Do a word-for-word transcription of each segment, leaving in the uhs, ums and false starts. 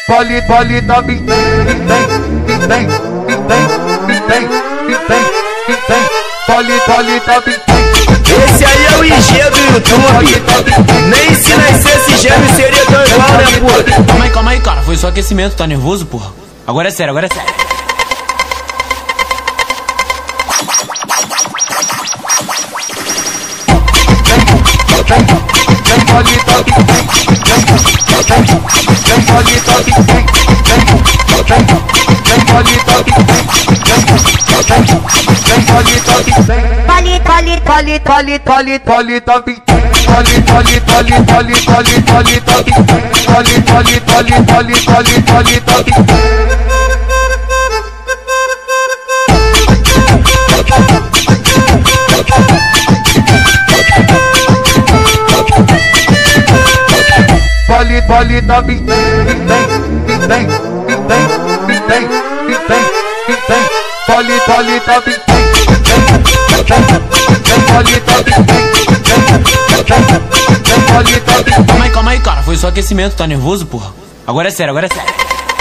poli, poli, top, tem, tem, tem, tem, tem, tem, poli, poli, top, esse aí é o I G do YouTube. Nem se nascesse gêmeo seria tão igual, né, porra? Calma aí, calma aí, cara. Foi só aquecimento, tá nervoso, porra? Agora é sério, agora é sério. tem, tem, poli, top, tem, tem, tem, poli, top, tem, tem, tem, poli, top, tem, tem, poli, top, tem, poli, poli, poli, poli, poli, poli, top, poli, poli, poli, poli, poli, poli, top, poli, poli, poli, poli, poli, poli, top. Poli, poli, top, tem, tem, tem, tem, tem, tem, poli, poli, top, tem, tem, tem, poli, top, tem, tem, poli, top. Calma aí, calma aí, cara. Foi só aquecimento, tá nervoso, porra? Agora é sério, agora é sério.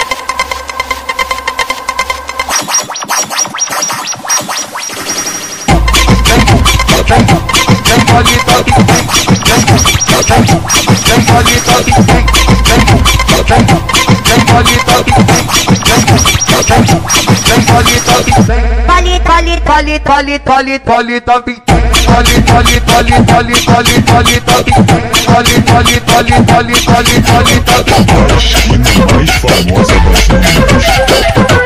Tem, tem, poli, top, tem, tem, tem, poli, top, tem, tem, tem, poli, top, tem, tem, poli, top, tem, poli, poli, poli, poli, poli, poli, top, poli, poli, poli, poli, poli, poli, top, poli, poli, poli, poli, poli, poli, top. A China mais famosa das mídias.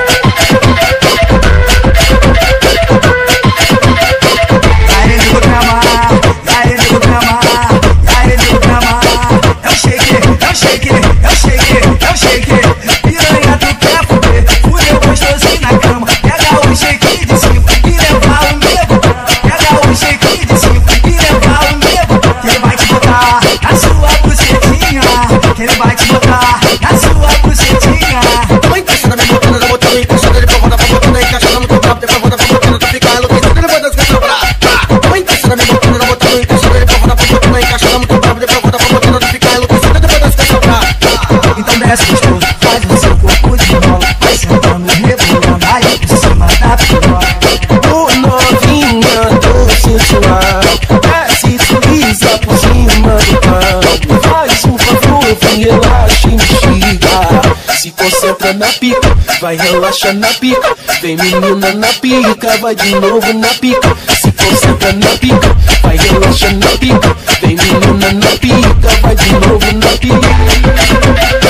Ele vai te botar na sua bucetinha. Tô encaixando na minha botando, tá botando, encaixando ele pra voltar, pra botando, encaixando no teu brabo, depois volta, pra botando, tá ficando enlouquecido, ele vai dar os caras pra. Tô encaixando na minha botando, tá botando, encaixando ele pra voltar, pra botando, encaixando no teu brabo, depois volta, pra botando, tá ficando enlouquecido, depois dar os caras pra. Então desce gostoso, faz o seu corpo de bola, vai sentando, rebolando, aí por cima da piroca. Ô novinha, tô sensual, desce sorriso por cima do pão, faz um favor, vem relaxa e instiga. Se concentra na pica, vai relaxa na pica. Vem menina na pica, vai de novo na pica. Se concentra na pica, vai relaxa na pica. Vem menina na pica, vai de novo na pica.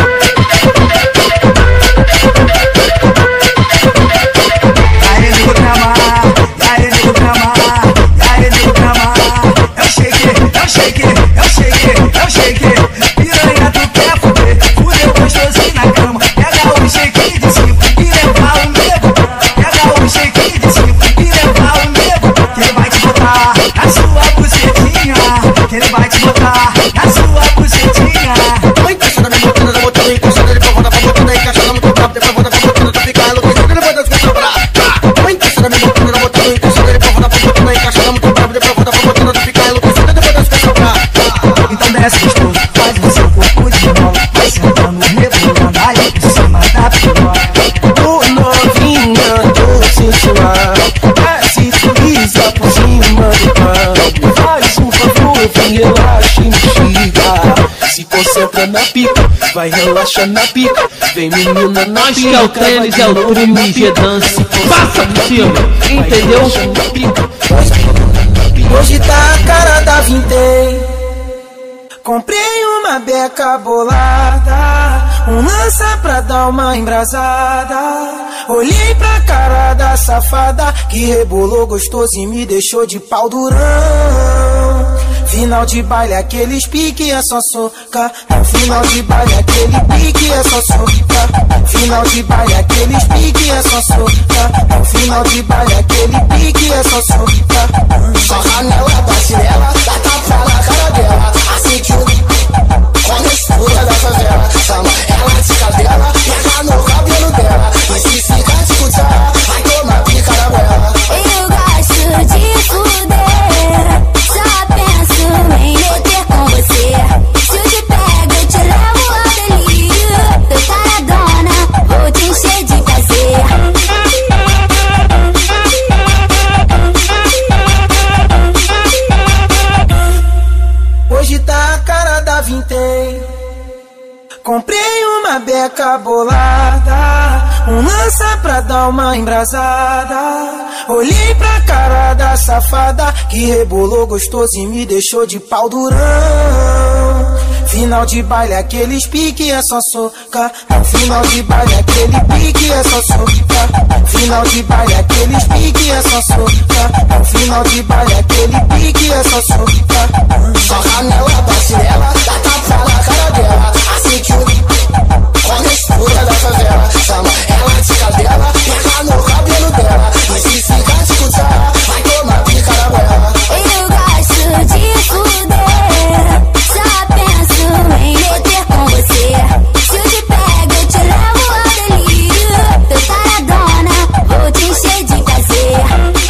Ele vai te botar na sua bucetinha. Tô encaixando na minha botando, tá botando, encaixando ele pra voltar, pra botando, encaixando no teu brabo, depois volta, pra botando, tá ficando enlouquecido, ele vai dar os caras pra. Tô encaixando na minha botando, tá botando, encaixando ele pra voltar, pra botando, encaixando no teu brabo, depois volta, pra botando, tá ficando enlouquecido, depois dar os caras pra. Então desce gostoso, faz o seu corpo de bola, vai sentando, rebolando, aí por cima da piroca. Ô novinha, tô sensual, desce sorriso por cima do pão, faz um favor, vem relaxa e instiga. Se concentra na pica, vai relaxa na pica. Vem menina na Nós pica, que é o tênis, é o primo G Dance. Passa por cima, entendeu? Hoje tá a cara da vintém. Comprei uma beca bolada, um lança pra dar uma embrasada. Olhei pra cara da safada, que rebolou gostoso e me deixou de pau durão. Final de baile, aqueles pique é só soca. Final de baile, aquele pique é só soca. Final de baile, aqueles pique é só soca. Final de baile, aquele pique é só soca. Só nela, bate nela, dá tapa na cara dela. Assim que o quando escuta da favela, chama ela de cadela, pega no cabelo dela. E se fica de escutar, vai tomar pica na goela. Eu gosto de fuder, só penso em meter com você. Se eu te pego, eu te levo ao delírio. Teu cara dar uma embrasada. Olhei pra cara da safada que rebolou gostoso e me deixou de pau durão. Final de baile, aqueles pique é só soca. No final de baile, aquele pique é só soca. Final de baile, aqueles pique é só soca. No final de baile, aquele pique é só soca. Soca nela, bate nela, dá tapa na cara dela. Assim que o quando escuta da favela, chama ela de cadela, pega no cabelo dela. E se ficar escutar, vai tomar pica na goela. Eu gosto de fuder, só penso em meter com você. Se eu te pego, eu te levo ao delírio. Tô taradona, vou te encher de prazer.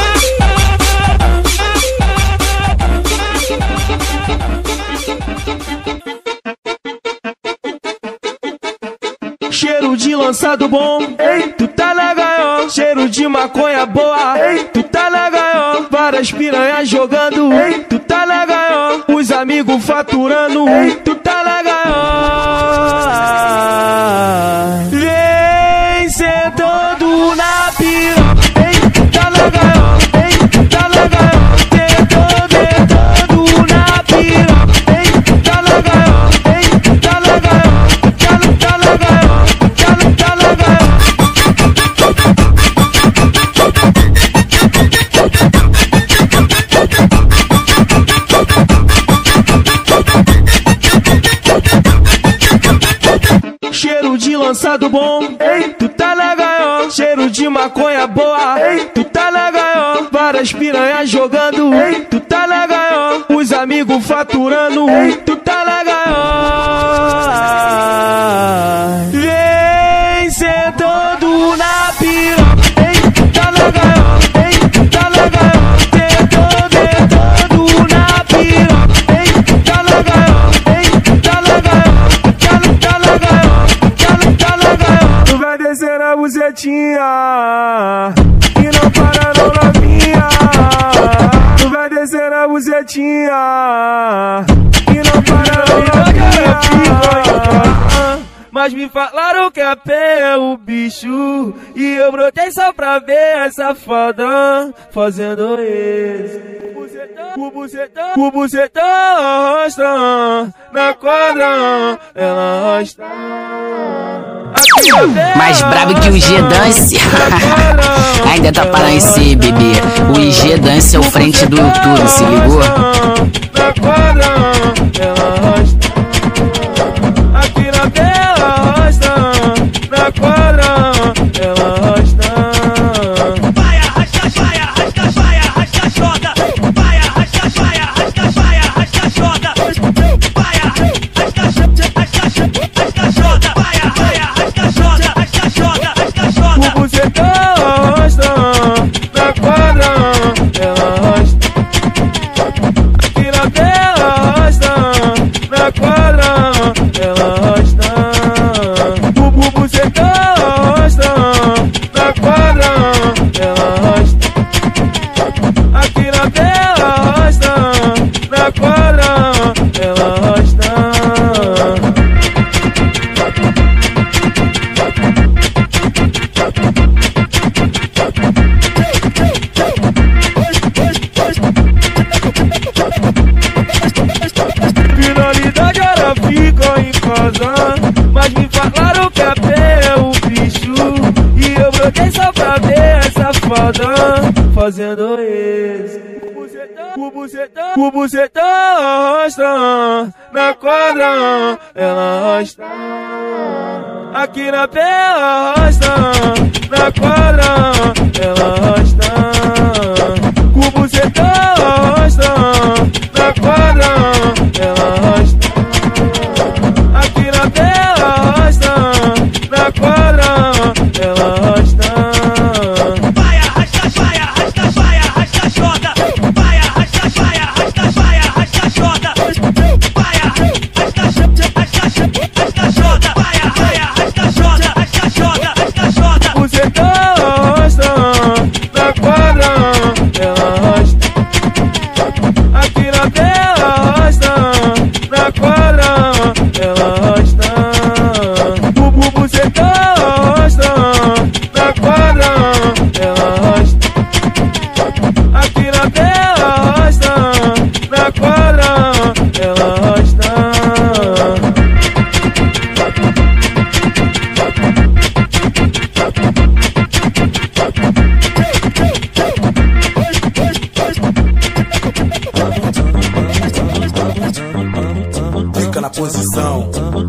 Cheiro de lançado bom, ei, tu tá na gaiola. Cheiro de maconha boa, ei, tu tá na gaiola. Várias piranhas jogando, ei, tu tá na gaiola. Os amigos faturando, ei, tu tá na gaiola. Vem sentando na piroca, ei, tu tá na gaiola, ei, tu tá na gaiola. Sentando, sentando na piroca, ei, tu tá na gaiola, ei, tu tá na gaiola. Tá, tá na gaiola. Cheiro de lançado bom, ei, tu tá na gaiola. Cheiro de maconha boa, ei, tu tá na gaiola. Várias piranhas jogando, ei, tu tá na gaiola. Os amigos faturando, ei, tu tá na gaiola. Vem sentando na piroca, ei, tu tá na gaiola, ei, tu tá na gaiola. Sentando, sentando na piroca, ei, tu tá na gaiola, ei, tu tá na gaiola. Tá na gaiola. Tu vai descer a bucetinha e não para não novinha. Tu vai descer a bucetinha e não para não novinha. Mas me falaram que a pé é o bicho e eu brotei só pra ver essa foda fazendo isso. O bucetão, o bucetão arrasta na quadra, ela arrasta. Mais brabo que o G Dance. Ainda tá para em si, bebê. O G Dance é o frente do YouTube, se ligou? Na quadra, ela arrasta. Aqui na tela arrasta. Na quadra, ela arrasta. Vai arrasta, vai arrasta, vai arrasta, choda. Vai arrasta, vai arrasta, vai arrasta, choda. Vai arrasta, arrasta, choda. Vai arrasta, choda, arrasta, choda, arrasta, choda. O bucetão arrasta. Na quadra, ela arrasta. Aqui na tela arrasta. Na quadra, ela arrasta. O bucetão arrasta. Na quadra, ela arrasta. Aqui na tela arrasta. Na quadra, ela arrasta. Finalidade era ficar em casa, mas me falaram que a pé é o bicho e eu brotei só pra ver essa foda fazendo isso. O bucetão, o bucetão arrasta na quadra, ela arrasta. Aqui na pé arrasta, na quadra, ela arrasta. O bucetão arrasta na quadra, ela arrasta. Aqui na pé arrasta, na quadra, ela arrasta. Vai arrasta, vai arrasta, vai arrasta, choda. Vai arrasta, vai arrasta, vai arrasta, choda. Vai arrasta, arrasta, choda. Vai arrasta, choda, arrasta, choda, arrasta, choda. O bucetão arrasta.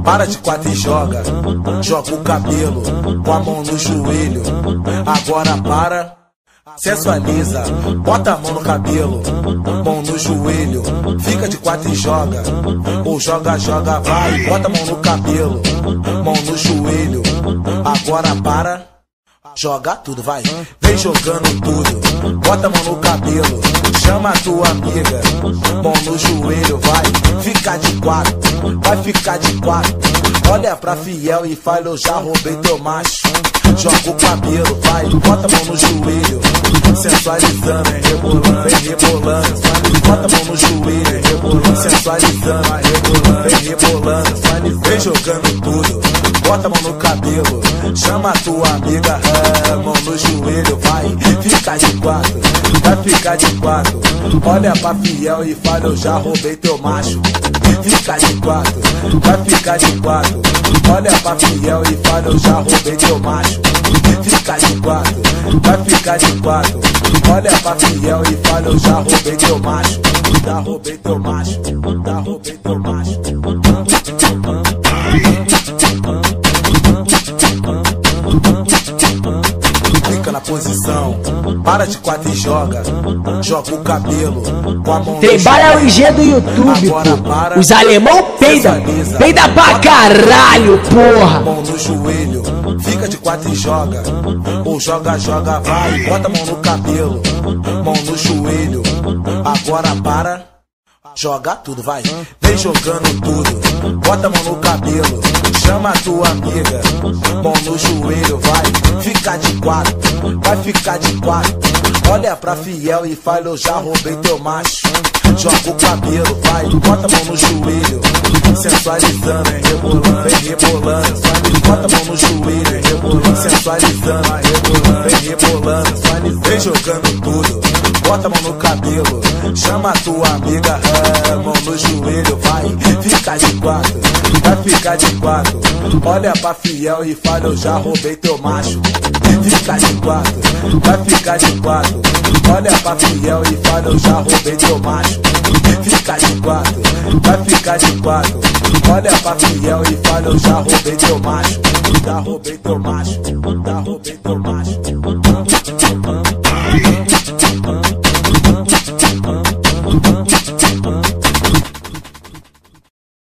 para de quatro e joga. Joga o cabelo com a mão no joelho. Agora para, sensualiza, bota a mão no cabelo, mão no joelho. Fica de quatro e joga. Ou joga, joga, vai. Bota a mão no cabelo, mão no joelho. Agora para, joga tudo, vai. Vem jogando tudo. Bota a mão no cabelo. Chama a tua amiga. Mão no joelho, vai. Fica de quatro. Vai ficar de quatro. Olha pra fiel e fala, eu já roubei teu macho. Joga o cabelo, vai. Bota a mão no joelho. Sensualizando, é rebolando, vem rebolando. Bota a mão no joelho, é rebolando. Sensualizando, é rebolando, vem rebolando. Vem jogando tudo. Bota a mão no cabelo, chama a tua amiga, é, mão no joelho, vai, fica de quatro, vai ficar de quatro. Olha pra fiel e fala, eu já roubei teu macho. Fica de quatro, vai ficar de quatro. Olha pra fiel e fala, eu já roubei teu macho. Fica de quatro, vai ficar de quatro. Olha pra fiel e fala, eu já roubei teu macho. Já roubei teu macho, já roubei teu macho. Fica na posição, para de quatro e joga. Joga o cabelo com a mão. Trabalha o I G do YouTube, pô. Os alemão peida, peida pra caralho, porra. Mão no joelho, fica de quatro e joga. Ou joga, joga, vai. Bota a mão no cabelo, mão no joelho. Agora para, joga tudo, vai. Vem jogando tudo. Bota a mão no cabelo. Chama a tua amiga. Mão no joelho, vai. Fica de quatro. Vai ficar de quatro. Olha pra fiel e fala, eu já roubei teu macho. Joga o cabelo, vai. Bota a mão no joelho. Sensualizando, é rebolando, vem rebolando. Bota a mão no joelho, é rebolando. Sensualizando, é rebolando, vem rebolando. Vem jogando tudo. Bota a mão no cabelo, chama a tua amiga, é, mão no joelho, vai, fica de quatro, vai ficar de quatro. Olha pra fiel e fala, eu já roubei teu macho. Fica de quatro, vai ficar de quatro. Olha pra fiel e fala, eu já roubei teu macho. Fica de quatro, vai ficar de quatro. Olha pra fiel e fala, eu já roubei teu macho. Já roubei teu macho, já roubei teu macho.